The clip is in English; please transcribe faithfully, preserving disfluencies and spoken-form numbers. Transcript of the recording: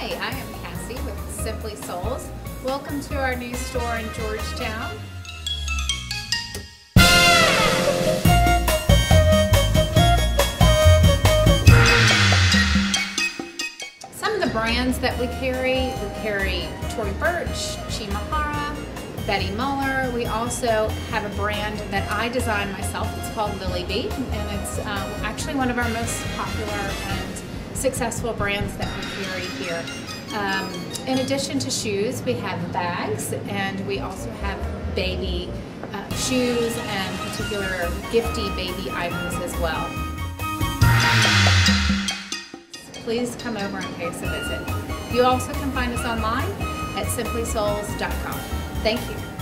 Hi, I am Cassie with Simply Souls. Welcome to our new store in Georgetown. Some of the brands that we carry, we carry Tory Burch, Chimahara, Betty Muller. We also have a brand that I designed myself. It's called Lily Bee, and it's um, actually one of our most popular and successful brands that we carry here. Um, in addition to shoes, we have bags, and we also have baby uh, shoes and particular gifty baby items as well. Please come over and pay us a visit. You also can find us online at simply souls dot com. Thank you.